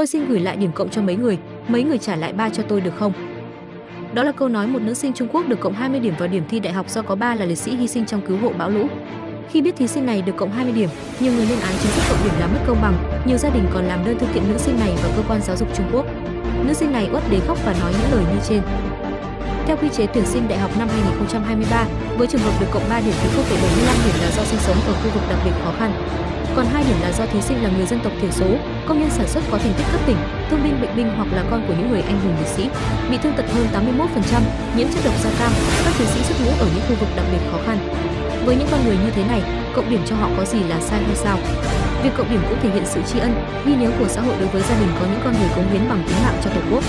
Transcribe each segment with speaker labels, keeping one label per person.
Speaker 1: Tôi xin gửi lại điểm cộng cho mấy người trả lại 3 cho tôi được không? Đó là câu nói một nữ sinh Trung Quốc được cộng 20 điểm vào điểm thi đại học do có 3 là liệt sĩ hy sinh trong cứu hộ bão lũ. Khi biết thí sinh này được cộng 20 điểm, nhiều người lên án chính sách cộng điểm là mất công bằng, nhiều gia đình còn làm đơn thư kiện nữ sinh này vào cơ quan giáo dục Trung Quốc. Nữ sinh này uất để khóc và nói những lời như trên. Theo quy chế tuyển sinh đại học năm 2023, với trường hợp được cộng 3 điểm thì 0,75 điểm là do sinh sống ở khu vực đặc biệt khó khăn. Còn 2 điểm là do thí sinh là người dân tộc thiểu số, công nhân sản xuất có thành tích cấp tỉnh, thương binh bệnh binh hoặc là con của những người anh hùng liệt sĩ, bị thương tật hơn 81%, nhiễm chất độc da cam, các chiến sĩ xuất ngũ ở những khu vực đặc biệt khó khăn. Với những con người như thế này, cộng điểm cho họ có gì là sai hay sao? Việc cộng điểm cũng thể hiện sự tri ân, ghi nhớ của xã hội đối với gia đình có những con người cống hiến bằng tính mạng cho Tổ quốc.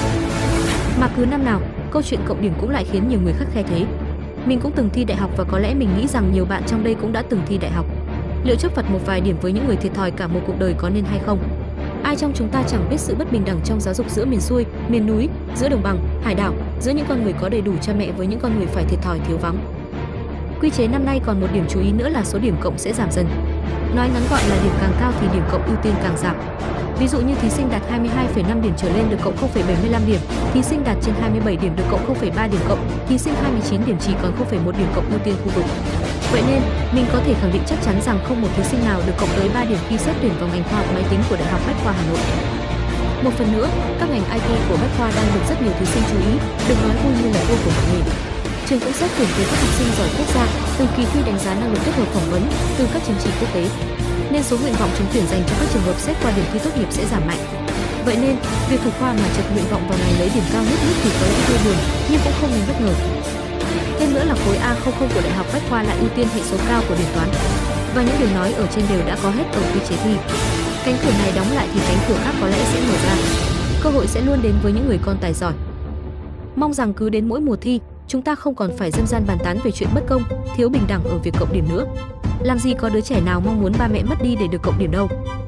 Speaker 1: Mà cứ năm nào, câu chuyện cộng điểm cũng lại khiến nhiều người khắt khe thế. Mình cũng từng thi đại học và có lẽ mình nghĩ rằng nhiều bạn trong đây cũng đã từng thi đại học. Liệu chấp phạt một vài điểm với những người thiệt thòi cả một cuộc đời có nên hay không? Ai trong chúng ta chẳng biết sự bất bình đẳng trong giáo dục giữa miền xuôi, miền núi, giữa đồng bằng, hải đảo, giữa những con người có đầy đủ cha mẹ với những con người phải thiệt thòi thiếu vắng. Quy chế năm nay còn một điểm chú ý nữa là số điểm cộng sẽ giảm dần. Nói ngắn gọn là điểm càng cao thì điểm cộng ưu tiên càng giảm. Ví dụ như thí sinh đạt 22,5 điểm trở lên được cộng 0,75 điểm, thí sinh đạt trên 27 điểm được cộng 0,3 điểm cộng, thí sinh 29 điểm chỉ còn 0,1 điểm cộng ưu tiên khu vực. Vậy nên, mình có thể khẳng định chắc chắn rằng không một thí sinh nào được cộng tới 3 điểm khi xét tuyển vào ngành khoa học máy tính của Đại học Bách khoa Hà Nội. Một phần nữa, các ngành IT của Bách khoa đang được rất nhiều thí sinh chú ý, được nói vui như là vua của mọi nghề. Trường cũng xét tuyển tới các học sinh giỏi quốc gia, từ kỳ thi đánh giá năng lực kết hợp phỏng vấn, từ các chứng chỉ quốc tế. Nên số nguyện vọng trúng tuyển dành cho các trường hợp xét qua điểm thi tốt nghiệp sẽ giảm mạnh. Vậy nên, việc thủ khoa mà trượt nguyện vọng vào ngành lấy điểm cao nhất thì có lẽ hơi buồn, nhưng cũng không nên bất ngờ. Thêm nữa là khối A00 của Đại học Bách khoa lại ưu tiên hệ số cao của điểm toán. Và những điều nói ở trên đều đã có hết ở quy chế thi. Cánh cửa này đóng lại thì cánh cửa khác có lẽ sẽ mở ra. Cơ hội sẽ luôn đến với những người con tài giỏi. Mong rằng cứ đến mỗi mùa thi, chúng ta không còn phải dâm gian bàn tán về chuyện bất công, thiếu bình đẳng ở việc cộng điểm nữa. Làm gì có đứa trẻ nào mong muốn ba mẹ mất đi để được cộng điểm đâu.